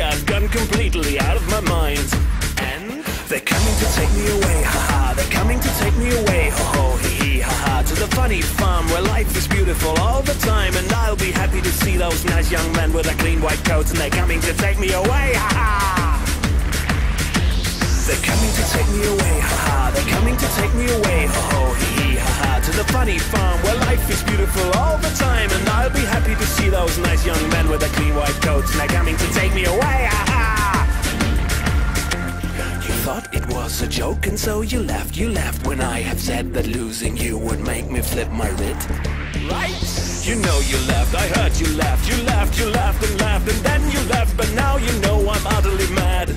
I've gone completely out of my mind. And they're coming to take me away, haha. They're coming to take me away, ho ho, hee hee, haha. To the funny farm where life is beautiful all the time. And I'll be happy to see those nice young men with their clean white coats. And they're coming to take me away, haha. They're coming to take me away, haha. They're coming to take me away, ho ho, hee hee, haha. To the funny farm where life is beautiful all the time. And I'll be happy to see those nice young men with their clean white coats. And they're coming to take me away, haha. You thought it was a joke and so you left when I have said that losing you would make me flip my writ. Right? You know you left, I heard you left and then you left, but now you know I'm utterly mad.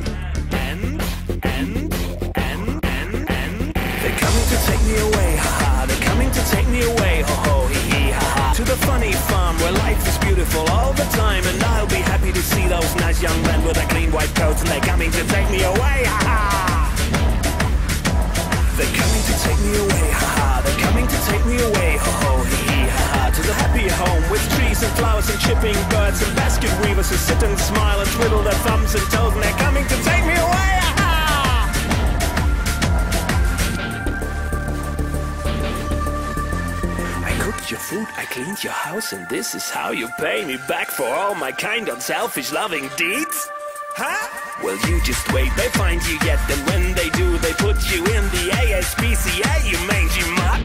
They're coming to take me away, haha. They're coming to take me away, ho ho, hee hee, haha. To the funny farm where life is beautiful all the time. And I'll be happy to see those nice young men with their clean white coats. And they're coming to take me away, haha. They're coming to take me away, haha. They're coming to take me away, ho ho, hee hee, haha. To the happy home with trees and flowers and chipping birds and basket weavers who sit and smile and twiddle their thumbs and toes. And they're coming to take me away, haha. Your food, I cleaned your house, and this is how you pay me back for all my kind, unselfish, loving deeds? Huh? Well, you just wait, they find you yet, and when they do, they put you in the ASPCA, you mangy mutt.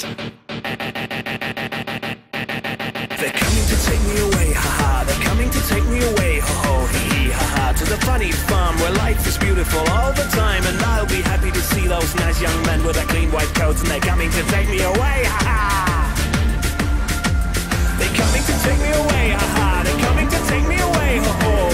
They're coming to take me away, haha. They're coming to take me away, ho ho, hee hee, haha. To the funny farm where life is beautiful all the time. And I'll be happy to see those nice young men with their clean white coats. And they're coming to take me away, haha. They're coming to take me away, haha. They're coming to take me away, ho ho.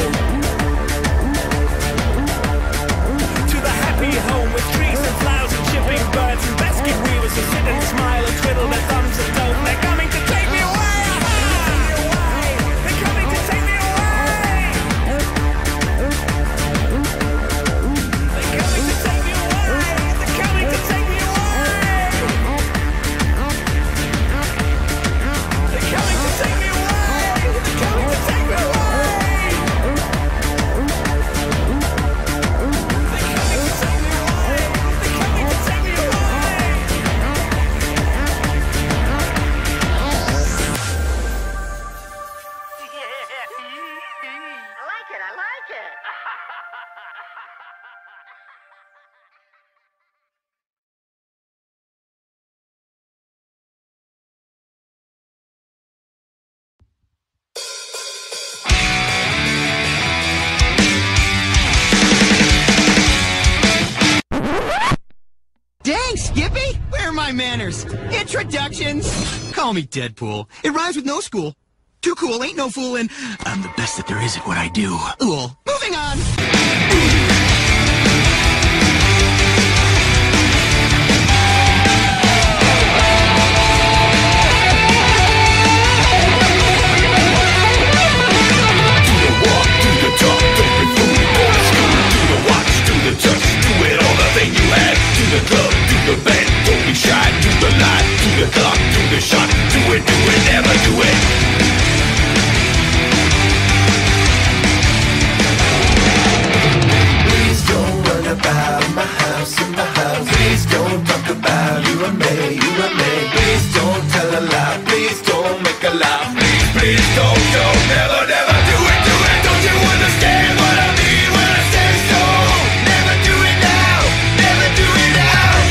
To the happy home with trees and flowers and chipping birds and basket weavers who sit and smile and twiddle their thumbs and toes. They're coming to take me away, haha. They're coming to take me away. They're coming to take me away. They're coming to take me away. They're coming to take me away! They're coming to take me away! They're coming to take me away! They're coming to take me away! I like it, I like it! Dang, Skippy! Where are my manners? Introductions! Call me Deadpool. It rhymes with no school. Too cool, ain't no foolin'. I'm the best that there is at what I do. Cool. Moving on! The club, do the band, don't be shy, do the line, do the clock, do the shot, do it, never do it. Please don't run about my house, in my house. Please don't talk about you and me, you and me. Please don't tell a lie, please don't make a lie. Please, please don't, never, never do it, do it. Don't you understand what I mean when I say so? Never do it now, never do it now.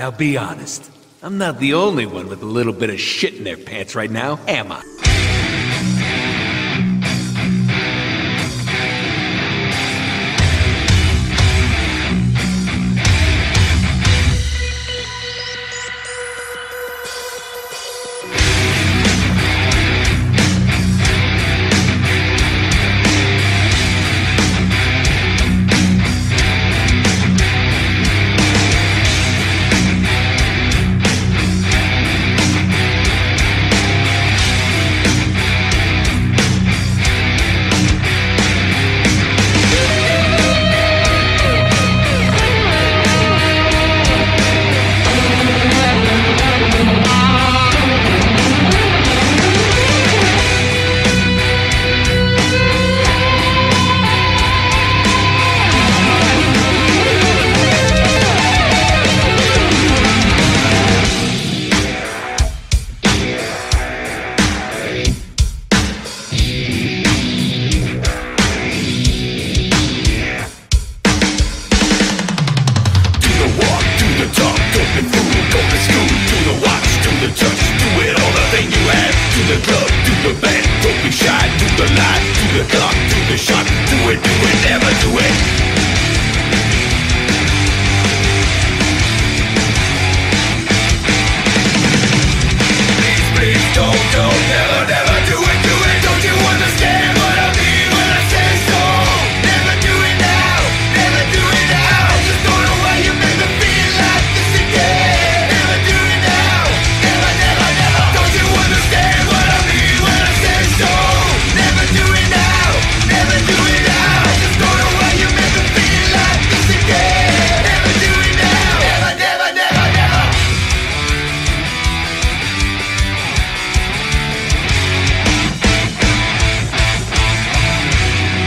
Now be honest. I'm not the only one with a little bit of shit in their pants right now, am I?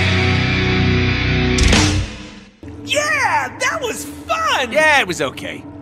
Yeah, it was okay.